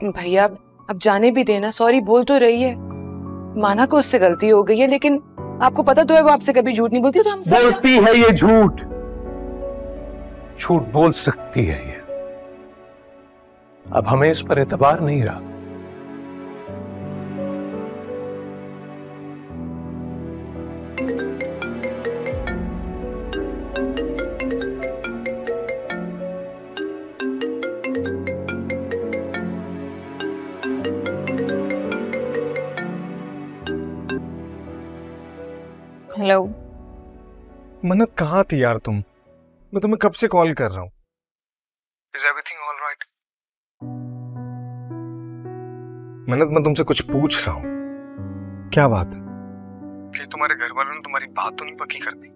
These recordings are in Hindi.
भैया अब जाने भी देना, सॉरी बोल तो रही है, माना को उससे गलती हो गई है, लेकिन आपको पता तो है वो आपसे कभी झूठ नहीं बोलती, तो हम सब बोलती है ये झूठ, झूठ बोल सकती है ये। अब हमें इस पर एतबार नहीं रहा। हेलो मन्नत, कहाँ थी यार तुम? मैं तुम्हें कब से कॉल कर रहा हूँ। Is everything all right? मन्नत, मैं तुमसे कुछ पूछ रहा हूँ। क्या बात है? कि तुम्हारे घर वालों ने तुम्हारी बात तो नहीं पक्की कर दी?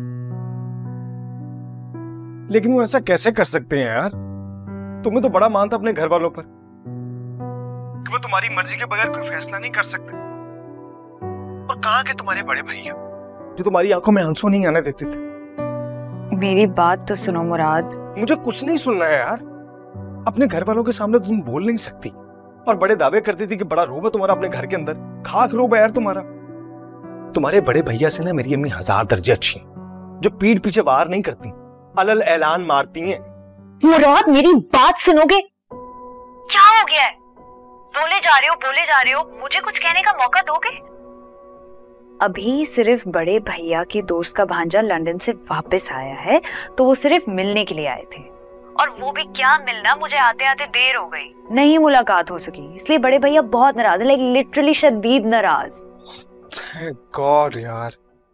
लेकिन वो ऐसा कैसे कर सकते हैं यार? तुम्हें तो बड़ा मान था अपने घर वालों पर कि वो तुम्हारी मर्जी के बगैर कोई फैसला नहीं कर सकते। और कहाँ के तुम्हारे बड़े भैया जो तुम्हारी आंखों में आंसू नहीं आने देते थे? मेरी बात तो सुनो मुराद। मुझे कुछ नहीं सुनना है यार। अपने घर वालों के सामने तुम बोल नहीं सकती और बड़े दावे करती थी कि बड़ा रूप है तुम्हारा अपने घर के अंदर। खाक रूप है यार तुम्हारा। तुम्हारे बड़े भैया से ना मेरी अम्मी 1000 दर्जे अच्छी हैं, जो पीठ पीछे वार नहीं करती, अलल ऐलान मारती हैं। मुराद मेरी बात सुनोगे? क्या हो गया है? बोले जा रहे हो, मुझे कुछ कहने का मौका दोगे? अभी सिर्फ बड़े भैया के दोस्त का भांजा लंदन से वापस आया है, तो वो सिर्फ मिलने के लिए आए थे, और वो भी क्या मिलना, मुझे आते आते देर हो गई, नहीं मुलाकात हो सकी, इसलिए बड़े भैया बहुत नाराज है, लाइक लिटरली शदीद नाराज। थैंक गॉड यार।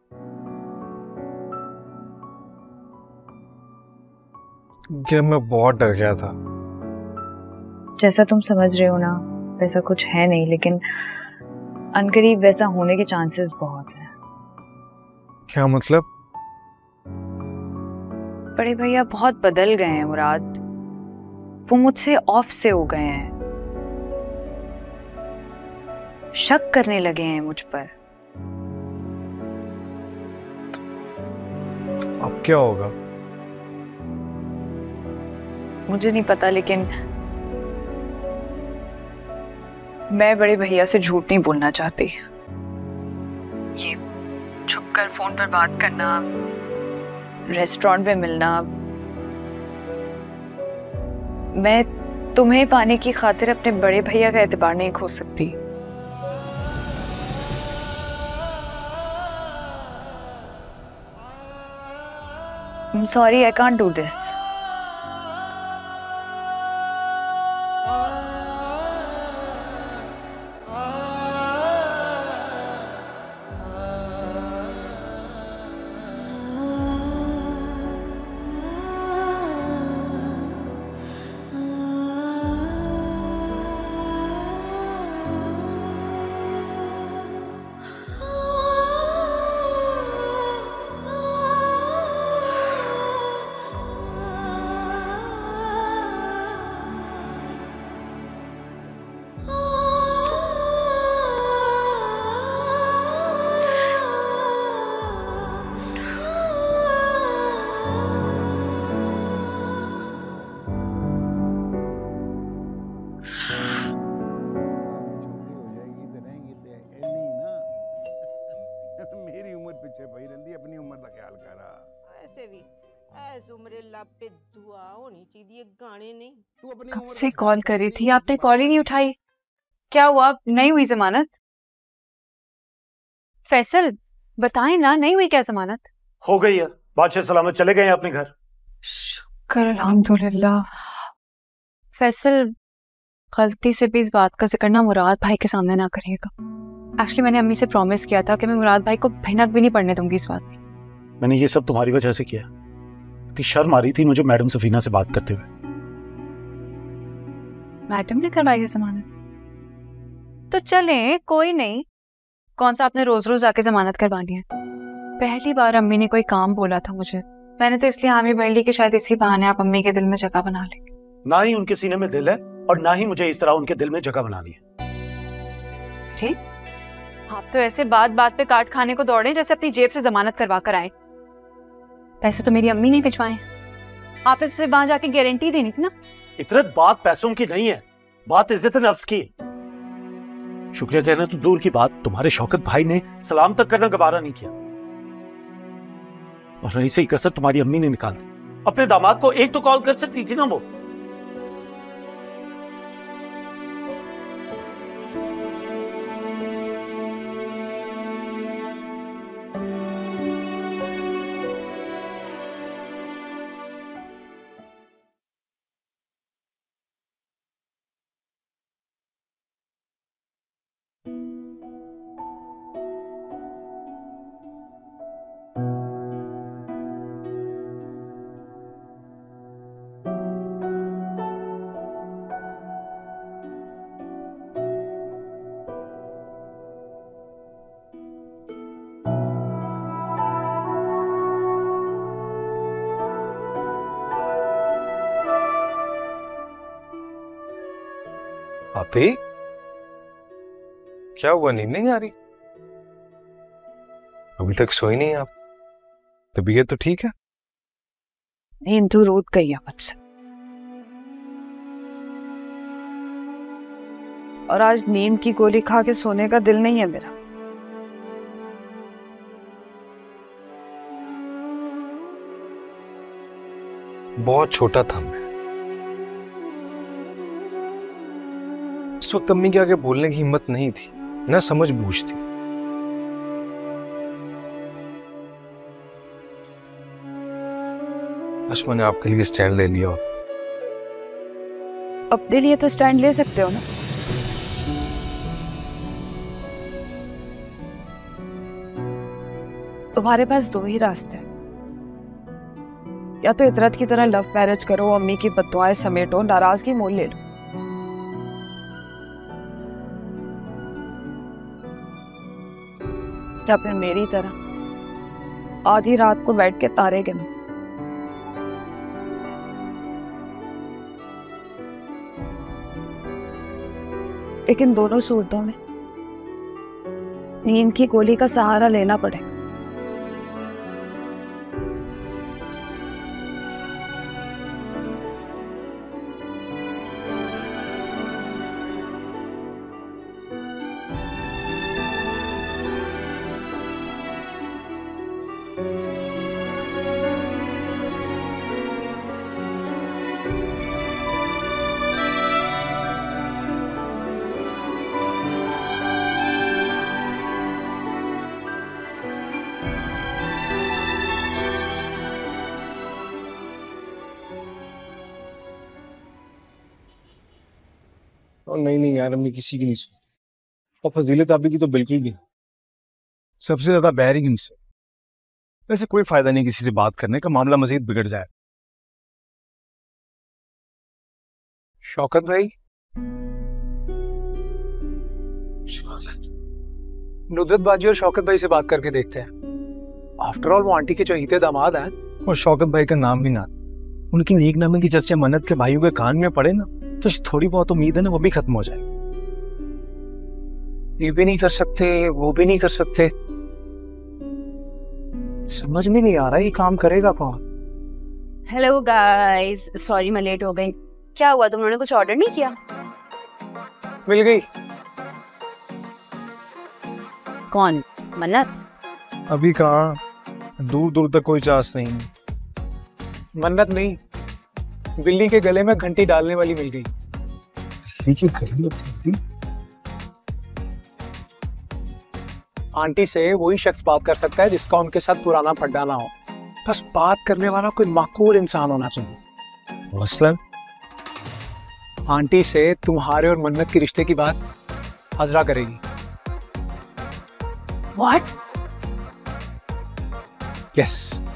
कि मैं बहुत डर गया था। जैसा तुम समझ रहे हो ना, वैसा कुछ है नहीं, लेकिन अनकरीब वैसा होने के चांसेस बहुत हैं। क्या मतलब? बड़े भैया बहुत बदल गए हैं मुराद, वो मुझसे ऑफ से हो गए हैं, शक करने लगे हैं मुझ पर। अब क्या होगा? मुझे नहीं पता, लेकिन मैं बड़े भैया से झूठ नहीं बोलना चाहती। ये छुपकर फोन पर बात करना, रेस्टोरेंट में मिलना, मैं तुम्हें पाने की खातिर अपने बड़े भैया का एतबार नहीं खो सकती। I'm sorry, I can't do this. मेरी उम्र पीछे पई रही, अपनी उम्र का ख्याल करा। ऐसे भी ऐस उम्र लब पे दुआ होनी चाहिए, गाने नहीं। तू अपनी कब से कॉल करी थी, आपने कॉल ही नहीं उठाई। क्या हुआ, नहीं हुई जमानत? फैसल बताएं ना, नहीं हुई क्या जमानत? हो गई है, बादशाह सलामत चले गए हैं अपने घर। शुक्र अल्हम्दुलिल्लाह। फैसल गलती से भी इस बात का जिक्र ना मुराद भाई के सामने ना करिएगा। एक्चुअली मैंने अम्मी से प्रॉमिस किया था कि मैं मुराद भाई को भनक भी नहीं पड़ने दूंगी इस बात की। मैंने ये सब तुम्हारी वजह से किया। इतनी शर्म आ रही थी मुझे मैडम सफीना से बात करते हुए। मैडम ने करवाई है जमानत? तो चले कोई नहीं, कौन सा आपने रोज रोज आके जमानत करवानी है। पहली बार अम्मी ने कोई काम बोला था मुझे, मैंने तो इसलिए हामी भर ली कि शायद इसी बहाने आप अम्मी के दिल में जगह बना लेंगे। ना ही उनके सीने में दिल है और ना ही मुझे इस तरह उनके दिल में जगह बनानी है। अरे आप तो ऐसे बात बात पे काट खाने को दौड़े जैसे अपनी जेब से जमानत करवा कर आए। पैसे तो मेरी अम्मी ने भिजवाए, आपने तो सिर्फ वहां जाके गारंटी देनी थी ना। इतरत बात पैसों की नहीं है, बात इज्जत नफ्स की। शुक्रिया कहना तो दूर की बात, तुम्हारे शौकत भाई ने सलाम तक करना गवारा नहीं किया। और रही सही कसर तुम्हारी अम्मी ने निकाल दी। अपने दामाद को एक तो कॉल कर सकती थी ना वो। भाभी, क्या हुआ? नींद नहीं आ रही? अभी तक सोई नहीं आप? तबीयत तो ठीक है? नींद तो रूठ गई है मुझसे। और आज नींद की गोली खा के सोने का दिल नहीं है मेरा। बहुत छोटा था मैं, इस वक्त अम्मी के आगे बोलने की हिम्मत नहीं थी, ना समझ बूझ थी। बस मैंने आपके लिए स्टैंड ले लिया। अपने लिए तो स्टैंड ले सकते हो ना। तुम्हारे पास दो ही रास्ते हैं, या तो इतरत की तरह लव मैरिज करो, अम्मी की बद्दुआएं समेटो, नाराजगी मोल ले लो, या फिर मेरी तरह आधी रात को बैठ के तारे गिनो। लेकिन दोनों सूरतों में नींद की गोली का सहारा लेना पड़ेगा। और नहीं यार, अम्मी किसी की नहीं सुनती, और फजीलत आपी की तो बिल्कुल भी नहीं। सबसे ज्यादा बैरिंग इनसे। वैसे कोई फायदा नहीं किसी से बात करने का, मामला मजीद बिगड़ जाए। शौकत भाई, नुदरत बाजी और शौकत भाई से बात करके देखते हैं। आफ्टर ऑल वो आंटी के चहीते दामाद हैं। और शौकत भाई का नाम भी ना, उनकी नेक नामे की चर्चा मन्नत के भाइयों के कान में पड़े ना, तो थोड़ी बहुत उम्मीद है ना वो भी खत्म हो जाए। ये भी नहीं कर सकते, वो भी नहीं कर सकते, समझ में नहीं आ रहा ये काम करेगा कौन। हेलो गाइस, सॉरी मैं लेट हो गई। क्या हुआ, तुम लोगों ने कुछ ऑर्डर नहीं किया? मिल गई। कौन? मन्नत? अभी कहाँ, दूर दूर तक कोई चांस नहीं। मन्नत नहीं, बिल्ली के गले में घंटी डालने वाली मिल गई। आंटी से वही शख्स बात कर सकता है जिसका उनके साथ पुराना पड्डा ना हो। बस बात करने वाला कोई माकूल इंसान होना चाहिए। मसलन आंटी से तुम्हारे और मन्नत के रिश्ते की बात हजरा करेगी। व्हाट? यस,